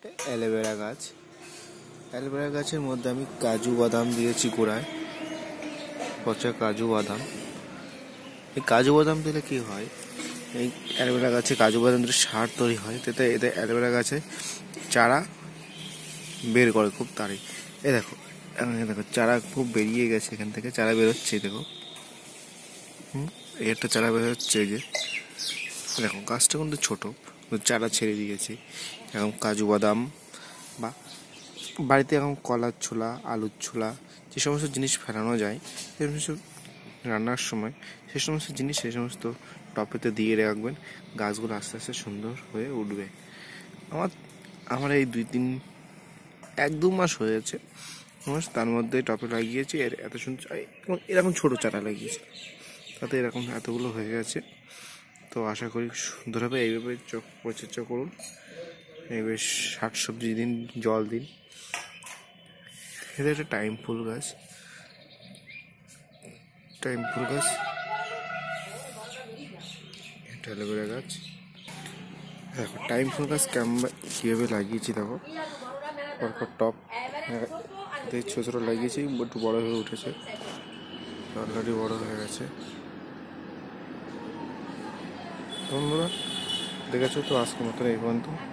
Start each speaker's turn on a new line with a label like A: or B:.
A: Aloe vera গাছ। Aloe vera গাছের মধ্যে আমি কাজু বাদাম দিয়েছি গোড়ায়, পচা কাজু বাদাম। এই কাজু বাদাম দিলে কি হয়, এই অ্যালোভেরা গাছে কাজু বাদাম দিলে সার তৈরি হয়, তাতে এতে অ্যালোভেরা গাছে চারা বের করে খুব তাড়াতাড়ি। দেখো দেখো চারা খুব বেরিয়ে গেছে, এখান থেকে চারা বেরোচ্ছে। দেখো এই একটা চারা বেরোচ্ছে, এই যে দেখো গাছটা কিন্তু ছোটো, চারা ছেড়ে দিয়েছি। এখন কাজু বাদাম বা বাড়িতে এখন কলার ছোলা, আলুর ছোলা, যে সমস্ত জিনিস ফেলানো যায় সে সমস্ত রান্নার সময় সে সমস্ত জিনিস সে সমস্ত টবেতে দিয়ে রাখবেন। গাছগুলো আস্তে আস্তে সুন্দর হয়ে উঠবে। আমার এই 1-2 মাস হয়েছে, তার মধ্যে টবে লাগিয়েছি। এত সুন্দর এরকম ছোটো চারা লাগিয়েছি, তাতে এরকম এতগুলো হয়ে গেছে। তো আশা করি সুন্দর হবে। এইভাবে পরিচর্যা করুন, এইভাবে শাক সবজি দিন, জল দিন। এটা একটা টাইম ফুল গাছ, এটা অ্যালোভেরা গাছ। দেখো টাইম ফুল গাছ কীভাবে লাগিয়েছি, দেখো পরপর টপ ছোটো ছোটো লাগিয়েছি, একটু বড়ো হয়ে উঠেছে, অলরেডি বড়ো হয়ে গেছে। বন্ধুরা দেখেছো তো, আজকের মতন এই পর্যন্ত।